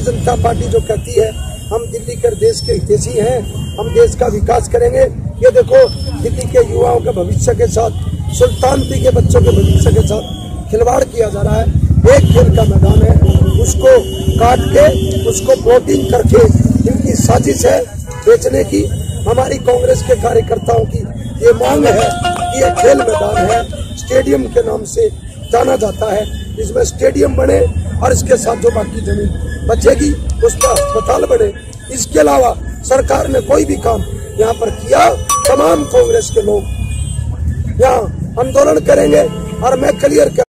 जनता party जो कहती है हम दिल्ली के देश के हितैषी हैं, हम देश का विकास करेंगे, ये देखो दिल्ली के युवाओं के भविष्य के साथ, सुल्तानपुर के बच्चों के भविष्य के साथ खिलवाड़ किया जा रहा है। एक खेल का मैदान है, उसको काट के उसको प्लॉटिंग करके इनकी साजिश है बेचने की। हमारी कांग्रेस के कार्यकर्ताओं की ये मांग है कि ये खेल मैदान है, स्टेडियम के नाम से जाना जाता है, इसमें स्टेडियम बने और इसके साथ जो बाकी जमीन बचेगी उस पर अस्पताल बने। इसके अलावा सरकार ने कोई भी काम यहाँ पर किया, तमाम कांग्रेस के लोग यहाँ आंदोलन करेंगे। और मैं क्लियर